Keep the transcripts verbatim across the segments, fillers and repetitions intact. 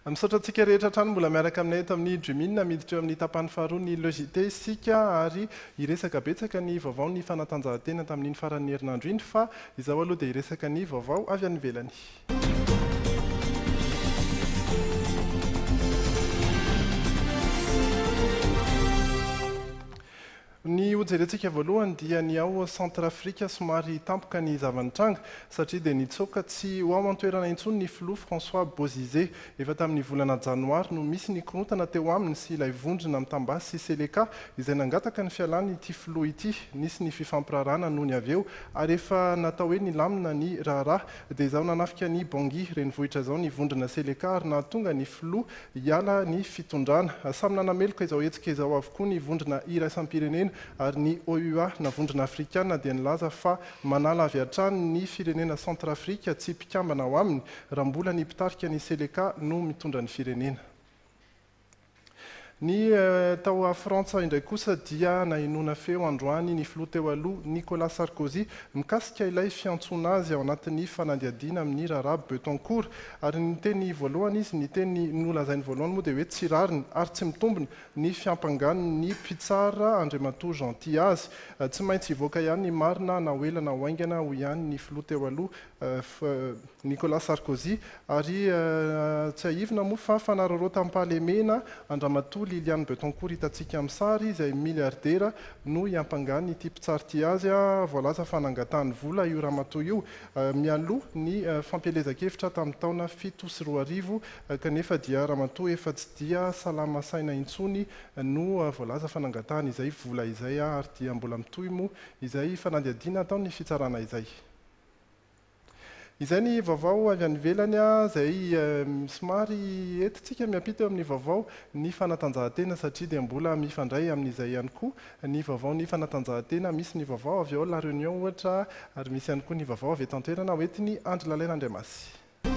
Misaotra antsika rehetra hatrany mbola miaraka aminay eto amin'ny Jumine miditra eo amin'ny tapany faharoa ny Jité isika ary hiresaka betsaka ny vaovao ny fanatanjahantena tamin'ny faran'ny herinandro iny fa izao aloha dia hiresaka ny vaovao avy any ivelany. Ny hojerentsika voalohany dia ny ao Centrafrika somary tampoka ny zavanitranga satria dia nitsoaka tsy ho ao an-toerana intsony ny filoha François Bozizé efa tamin'ny volana janoary no misy ny korontana teo aminy sy ilay vondrona mitambasy sy seleka izay nangataka ny fialany ity filoha ity, nisy ny fifampirarana noho ny avy eo ary efa natao hoe nilamina ny raharaha dia izao nanafika ny Bangui renivohitra izao ny vondrona seleka ary nahatonga ny filoha hiala ny fitondrana. Samy nanameloka izao hetsika izao avokoa ny vondrona iraisam-pirenena ary ny O U A na vondrona afrikana dia nilaza fa manala avy hatrany ny firenena Centrafrika tsy mpikambana ao aminy raha mbola ny mpitarika ny seleka no mitondra ny firenena. Ny tao a Frantsa indray kosa dia nahinona feo androany ny filoha teo aloha Nicolas Sarkozy mikasika ilay fiantsoana azy ao anatin'ny fanadihadiana amin'ny raharaha Betancourt ary ny teny voalohany izy ny teny nolazainy voalohany moa dia hoe tsy rariny ary tsy mitombina ny fiampanganiny mpitsara Andriamatoa Gentil azy. Tsy maintsy hivoaka ihany ny marina na hoelana hoaingana ho ihany ny filoha teo aloha Nicolas Sarkozy ary tsy ahivina moa fa fanararao tampahalemena Andriamatoa Liliane Betancourt hitantsika amin'ny sary izay miliardera no hiampangany ity mpitsara ity azy voalaza fanangatahany vola io ramatoa io mialoha ny fampielezan-kevitra tamin'ny taona fito sy roa arivo kanefa dia ramatoa efa tsy dia salama saina intsony no voalaza fanangatahany izay vola izay ary dia mbola mitohy moa izay fanadihadiana atao ny fitsarana izay. Izay ny vaovao avy any ivelany izay somary entintsika miampita eo amin'ny vaovao ny fanatanjahantena satria dia mbola mifandray amin'izay ihany koa ny vaovao ny fanatanjahantena, misy ny vaovao avy ao La Réunion ohatra ary misy ihany koa ny vaovao avy eto an-toerana hoentiny Andry Lalena Andriamasy.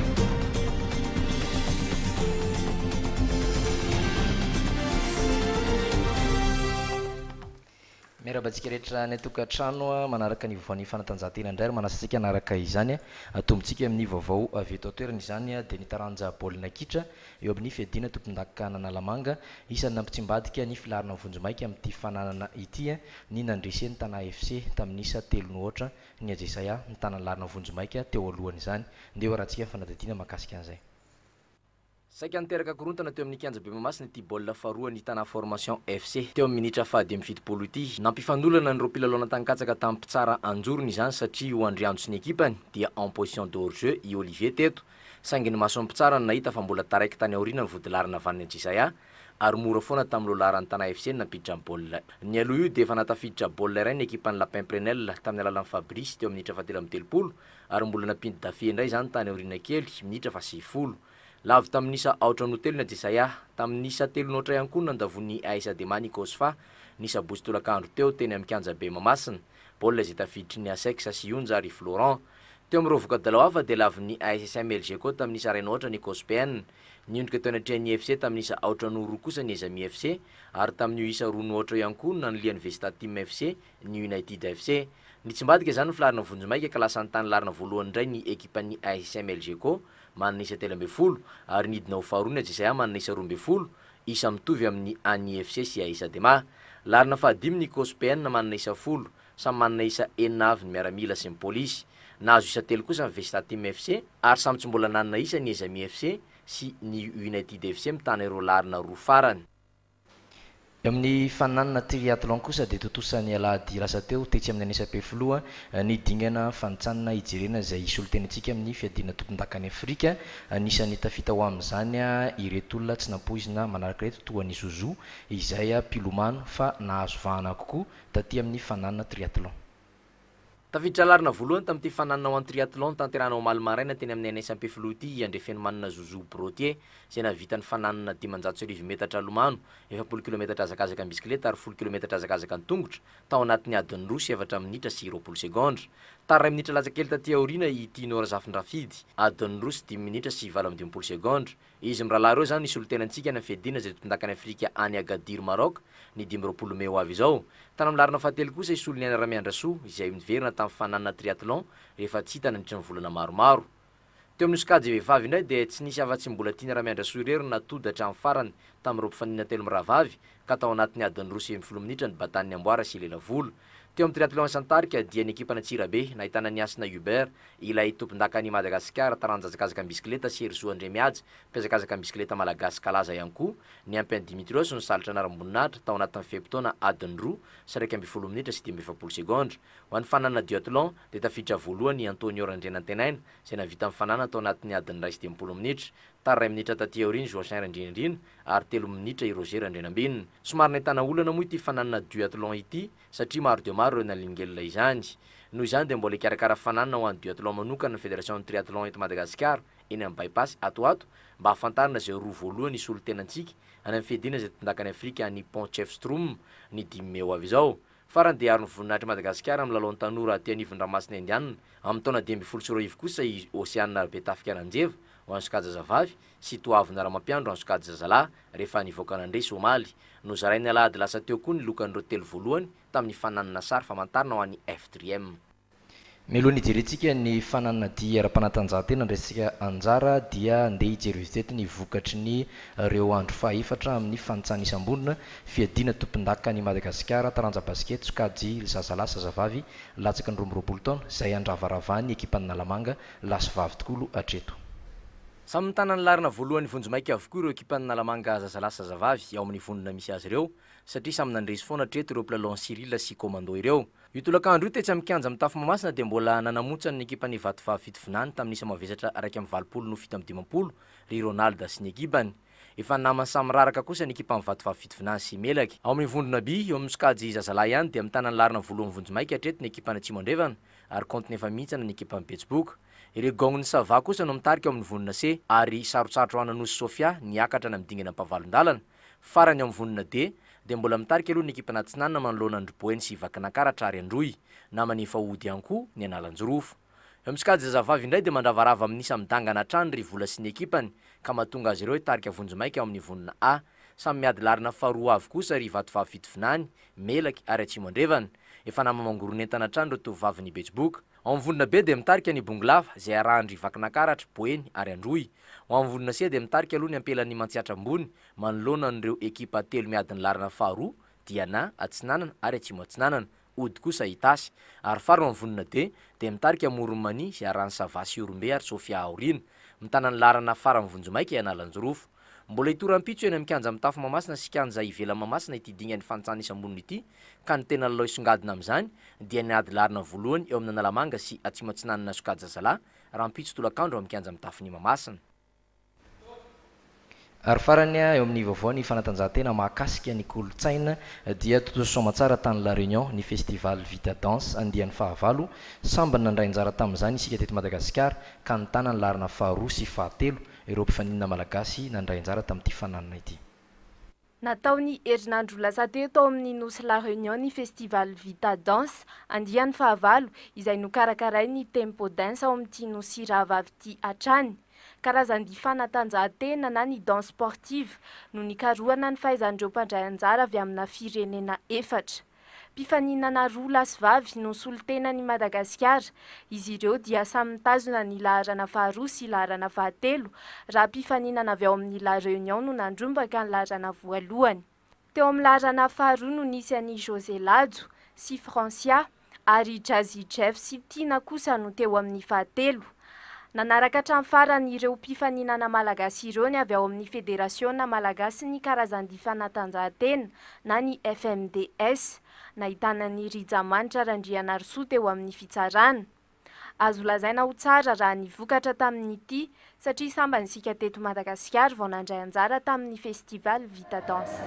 Mirabantsika rehetra ny tokantrano manaraka ny vaovao ny fanatanjahantena indray ary manasasika anaraka izany atombontsika amin'ny vaovao avy eto an-toerana izany dia nitaranja baolina kitra eo amin'ny fiadiana tompon-daka Analamanga isan'ny nampitsimbadika ny filarina vonjomaika amin'ity fananana ity ny nandreseny tana F C tamin'ny isa telo ny ohatra ny ajesaya ny tana larina vonjomaika teo alohany izany ndeha rahantsika ny fanadihadiana mahakasika an'izay. Saika niteraka korontana teo amin'ny kianja be Mahamasina ity baolina faharoa ny tana formation F C teo amin'ny minitra fahadimy fitopolo ity nampifandolana ny roapilalo natankatsaka tamin'ny mpitsara anjorony izany satria ho andrianjo sy ny ekipany dia en position de hors-jeu i Olivier teto saingy ny maso mpitsara nahita fa mbola taraiky tany aorina ny vodilarina van'ny Jisaya ary mora foana tamin'ny lolaran'ny tana F C nampiditra ny baolina. Ny aloha io dia efa natafiditra baolina iray ny ekipany Lapin Prenel tamin'ny alalan'ny Fabrice teo amin'ny minitra fahatelo amby telopolo ary mbola nampindy dafy indray izany tany aorina kely minitra fa sivifolo. Lavy tamin'isa aotra no telo na Jisaya tamin'isa telo notra ihany koa nandavon'ny Aisa Demani Kosfa nisa bostolakandro teo teny amin'ny kianja be Mahamasina baolina izay tafiditry ny Asex Sionja ary Florent teo amin'ny rovoka dalawa hafa dia lavin'ny A S S M L G ko tamin'isa ray notra ny Cospn niondrika teo anatrehan'ny F C tamin'isa aotra no roa kosa ny Ezami F C ary tamin'io isa roa notra ihany koa nanolian'ny Vesta Team F C ny United F C nitsimbadika izany filarina vonjomaika ka lasa nytany larina voalohany indray ny ekipan'ny A S S M L G ko manana isa telo amby folo ary nidina ho faharoa ny Jisaya manana isa roa amby folo isa mitovy amin'ny Ani F C sy Aisa Dema. Larina fahadimy ny Cospn manana isa folo samy manana isa enina avy ny miaramila sy ny polisy nahazo isa telo kosa ny Vesta Team F C ary samy tsy mbola nanana isa ny Ezami F C sy ny United F C mitana ireo larina roa farany. Amin'ny fananana triathlon kosa dia totosan'ny alahady lasa teo tetsy amin'ny anesape filoha ny dingana fanitsanina ijerena izay isolo tenantsika amin'ny fiadiana tompon-dakany Afrika anisan'ny tafita ho amin'izany ireto olona tsy nampoizina manaraka reto toa ny Zouzou izay mpilomano fa nahazo vahana kokoa taty amin'ny fananana triathlon. Tafiditra larina voalohany tamin'ity fananana ho an'ny triathlon tanterana ao Malmaraina teny amin'ny anesape filoha ity andrefeny manana Zouzou Brotier izay nahavita ny fananana dimanjato sy arivo metatra lomano efapolo kilometatra hazakazaka ny bisikileta ary folo kilometatra hazakazaka ny tongotra tao anatin'ny adiny roa sy efatra minitra sy roapolo segondra. Tara ray minitra latsakely taty aoriana ity Nora Zafindrafidy adiny roa sy dimy minitra sy valo amby dimampolo segondra. Izy mirahalahy reo izany nisolo tenantsika ny fiadiana izay tompon-dakany Afrika any Agadir Maroc ny dimy roapolo may ho avy izao. Tany amin'ny larina fahatelo kosa isolo ny Anaramiandrasoa izay niverina tamin'ny fananana triathlon rehefa tsy hita nandritra ny volana maromaro. teo amin'ny sokajy vehivavy indray dia tsy nisy afa-tsy mbola tiana raha miandra soirery natody hatramin'ny farany tamin'ireo mpifanina telo miravavy ka tao anatin'ny adiny roa sy ambin'ny folo minitra ny batan'ny amboara sy lela volo. Teo amin'ny triathlon Santarika dia ny ekipa Antsirabe nahitana ny Asina Hubert ilay tompon-dakan'i Madagasikara taranjazakazaka bisikileta Serzo Andremiady mpiazakazaka bisikileta malagasy kalaza ihany koa ny ampy Dimitrios ny salitra anaram-boninahitra tao anatin'ny feptaona adiny roa sy raika ambin'ny folo minitra sy dimy ambin'ny efapolo segondra. Ho an'ny fanana duathlon dia tafiditra voalohany Antonio Randrianantenaina izay navita mifanana tao anatin'ny adiny ray sy dimampolo minitra. Tara ray minitra taty aoriny Joacin Randrianandrina ary telo minitra i Roger Randrianambinina. Somary nahitana olana moa ity fanana duathlon ity satria maro dia maro ireo nalingelina izany. Noho izany dia mbola hikarakara fanana ho an'ny duathlon manokana ny Fédération Triathlon eto Madagasikara eny amin'ny bypass atoato mba hafantarana izay roa voalohany isolo tenantsika any amin'ny fiadiana izay tondakany Afrika ny Potchefstroom ny dimy meo avy izao. Farany dia ary ny voninahitry Madagasikara amin'ny lalao tanora aty anivon-dranomasina Indiana amin'ny taona dimy ambin'ny folo sy roa arivo kosa i Oceana Betafika Ranjeva ho an'ny sokajy zazavavy sy toavina ramampiandro ho an'ny sokajy zazalahy rehefa nivoaka nandre Somaly. Nozarainy alahady lasa teo koa ny lokan'ireo telo voalohany tamin'ny fananana sary famantarana ho an'ny F trois M. Melohany ijerentsika ny fananana dia ara-panatanjahantena resaka anjara dia andeha hijery izety ny vokatry ny ireo andro fahaefatra amin'ny fanitsana isam-bolona fiadiana tompon-dakany Madagasikara taranja basket sokajy zazalahy zazavavy latsaka ny roa amby roapolo taona izay andravaravany ekipan'ny Nalamanga lasy vavy tokolo hatreto. Samy mitana ny larina voalohany vonjomaika avokoa ireo ekipan'ny Nalamanga zazalahy zazavavy ao amin'ny vonona misy azy ireo satria samy nandresy foana hatreto ireo Plalon Cyril sy Commando ireo. Io tolakandro io tetsy amin'ny kianja amin'ny Tafo Mamasina dia mbola nanamontsana ny ekipan'ny Vatovavy Fitovinany tamin'ny isa mavesatra araiky amin'ny valopolo no fito amin'ny dimampolo ry Ronald sy ny ekipany. Efa namany samy raraka kosa ny ekipan'ny Vatovavy Fitovinany sy Melaky. Ao amin'ny vondrona by eo amin'ny sokajy zazalahy ihany dia mitana ny larina voalohany vonjomaika hatreto ny ekipan'ny Tsimondrevana ary kontiny efa mihitsana ny ekipan'ny Betsboka. Ireo gaon'ny Sava kosa no mitarika ao amin'ny vonona C ary sarotsarotro Ananosy Sofia niakatra na midingana ampavalon-dalana. Farany ao amin'ny vonona D dia mbola mitarika aloha ny ekipa Atsinanana manoloana Androboeny sy Vakinankaratra ary Androy namany efa ody ihany koa ny Analanjorofo. Eo amin'ny sokajy zazavavy indray dia mandravarava amin'ny isa midangana hatrany ry Vola sy ny ekipany ka mahatonga azy ireo hitarika vonjomaika ao amin'ny vonona A. Samy miady larina faharoa avy kosa ry Vatovavy Fitovinany, Melaky ary Tsimondrevana. Efa namamangorontana hatrany ireo tovovavy Betsboka. Ao amin'ny vonona B dia mitarika ny Bonglava izay arahandry Vakinankaratra, Boeny ary Androy. Ao amin'ny vonona C dia mitarika aloha ny ampelan'ny Mantsiatra ambony manoloana an'ireo ekipa telo miady ny larina faharoa, Diana, Atsinanana ary Atsimo Atsinanana, ody kosa Itasy. Ary faro ao amin'ny vonona D dia mitarika Moronmani izay arahan'ny Sava sy Orombe ary Sofia Aorina. Mitana ny larina fara amin'ny vonjomaika i Analanjorofo. Mbola hitoram-pitso eny amin'ny kianja amin'ny Tafo Mamasina sy kianja ivelan'ny Mamasina ity dingan'ny fanitsana isam-bolona ity ka ny tena lalao isongadina amin'izany dia niady larina voalohany eo amin'ny Analamanga sy Atsimo Atsinanana sokajy zazalahy raha mpitso tolakandro amin'ny kianja amin'ny Tafon'ny Mamasina. Ary farany eo amin'ny vaovao ny fanatanjahantena mahakasika ny kolotsaina dia toto somatsara tany La Réunion ny festival Vita Danse andian'ny fahavalo sambany nandray anjara tamin'izany isika teto Madagasikara ka nitana ny larina faharoa sy fahatelo ireo mpifaninana malagasy nandray anjara tamin'ity fananana ity. Nataony herinandro lasa teo tao amin'ny nosy La Réunion ny festival Vita Danse andian'ny fahavalo izay nokarakarainy tempo dance ao amin'ity nosy rahavavy ity hatrany. Karazan'ny fanatanjahantena na ny danse sportive no nikarohana ny fahaizan'ireo mpandray anjara avy amina firenena efatra. Mpifaninana roa lasy vavy no solon-tenan'i Madagasikara. Izy ireo dia samy mitazona ny laharana faharoa sy laharana fahatelo raha mpifaninana avy ao amin'ny La Réunion no nandrombaka ny laharana voalohany. Teo amin'ny laharana faharoa no nisy an'i José Ladzo sy Francia ary Jazzy Jeff sy Tina kosa no teo amin'ny fahatelo. Nanaraka hatramin'ny farany ireo mpifaninana malagasy ireo ny avy ao amin'ny Federasiona Malagasy ny karazan'ny fanatanjahantena na ny F M D S. Nahitana ny Rijamanitra Randrianarsoa teo amin'ny fitsarana. Azo lazaina ho tsara raha nivokatra tamin'ity satria sambany isika teto Madagasikara vao nandray anjara tamin'ny festival Vita Danse.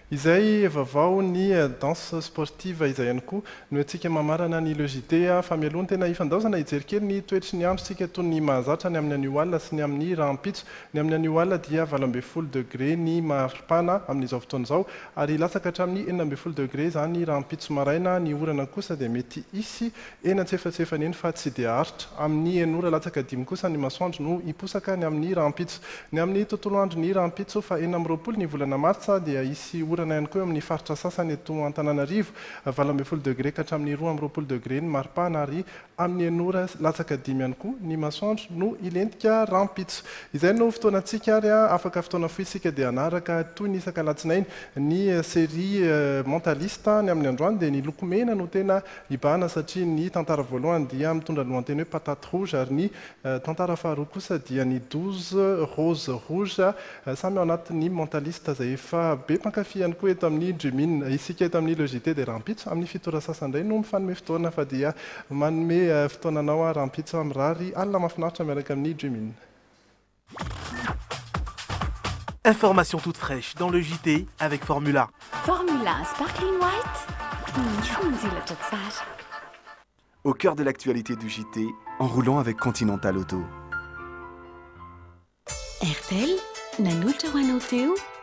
izay vaovao ny danse sportive izay ihany koa no antsika mamarana ny le Jité fa mialoha ny tena ifandaozana hijery kely ny toetry ny androntsika toy ny mahazatra ny amin'ny anio alina sy ny amin'ny rampitso. Ny amin'ny anio alina dia valo ambin'ny folo degré ny maripana amin'izao fotoana izao ary latsaka hatramin'ny enina ambin'ny folo degré zany rampitso maraina. Ny orana kosa dia mety isy enan-tsefatsefany eny fa tsy dia haritra. Amin'ny enora latsaka dimy kosa ny masoandro no hiposaka ny amin'ny rampitso. Ny amin'ny tontolo andro ny rampitso fa enina amby roapolo ny volana martsa dia isy orana ihany koa amin'ny faritra sasany eto Antananarivo valo ambin'ny folo degré ka hatramin'ny roa amby roapolo degré ny maripana ary amin'ny enora latsaka dimy ihany koa ny masoandro no hilentika rampitso. Izay no fotoanantsika ary afaka fotoana foy isika dia anaraka toy ny isakalatsinainy ny série mentaliste ny amin'ny androany dia ny lokomena no tena ibahana satria ny tantara voalohany dia mitondra lohanteny hoe patate rouge ary ny tantara faharoa kosa dia ny douze rose rouge samy ao anatin'ny mentaliste izay efa be mpankafy ihany koa eto amin'ny Dreamine. Isika eto amin'ny le Jité dia rampitso amin'ny fitora sasandray no mifanome fotoana fa dia manome fotoananao rampitso amin'ny rary alina mahafinaritra miaraka amin'ny Dreamine. Information toute fraîche dans le J T avec Formula. Formula Sparkling White. Au cœur de l'actualité du J T, en roulant avec Continental Auto. R T L, Nanutra Wanoteu.